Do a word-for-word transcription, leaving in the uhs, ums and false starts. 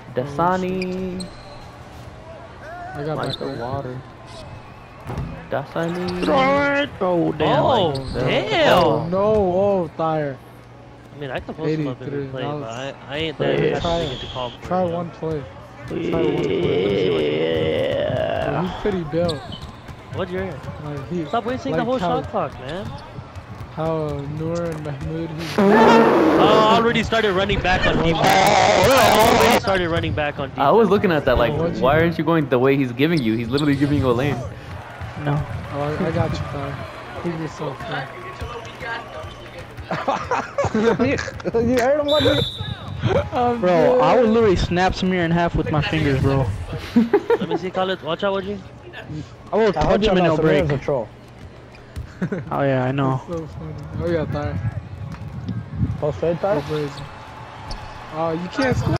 Dasani. I got Like back the there. water. Dasani. Throw it! Oh, damn. Oh, like, damn! Oh no! Oh, tire. I mean, I can post him up every eighty-three, play, that but was- I, I ain't that Yeah, type try of it. nigga to call for Try it, you know? one play. Try one play. Yeah. He's pretty built. What'd you hear? Like he, Stop wasting like the whole how, shot clock, man. How Noor and Mahmoud. He's Oh, I already started running back on defense. I already started running back on defense. I was looking at that like, What'd you why do? aren't you going the way he's giving you? He's literally giving you a lane. No. Oh, I, I got you, Ty. Leave yourself there. You heard him, what? Um, Bro, I would literally snap Samir in half with my fingers, bro. Let me see, Khaled. Watch out, Wajid. I will punch him and he'll break. A troll. Oh yeah, I know. So funny. Oh yeah, Ty. Post trade, Ty? Oh, you can't score.